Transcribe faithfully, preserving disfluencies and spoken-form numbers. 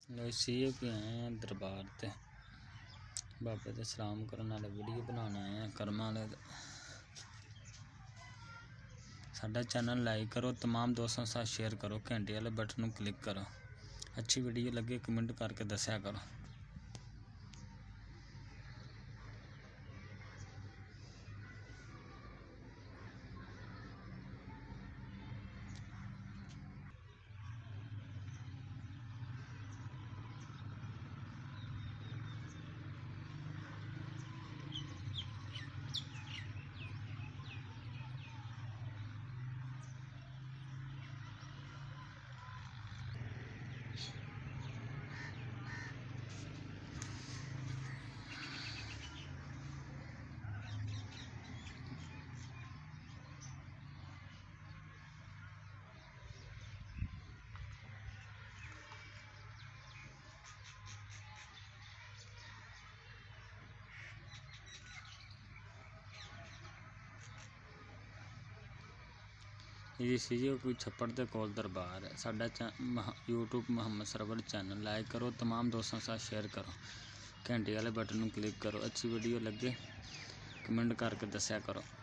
लो सी भी आए हैं दरबार ते बाबे ते सलाम करने वाले वीडियो बनाना आए हैं कर्म वाले। साडा चैनल लाइक करो, तमाम दोस्तों के साथ शेयर करो, घंटे वाले बटन को क्लिक करो। अच्छी वीडियो लगे कमेंट करके दस्या करो। ये सी कोई छप्पड़ के कोल दरबार है। साडा YouTube Mohammad Sarwar channel like करो, तमाम दोस्तों के साथ शेयर करो, घंटे वाले बटन को क्लिक करो। अच्छी वीडियो लगे कमेंट करके दस्या करो।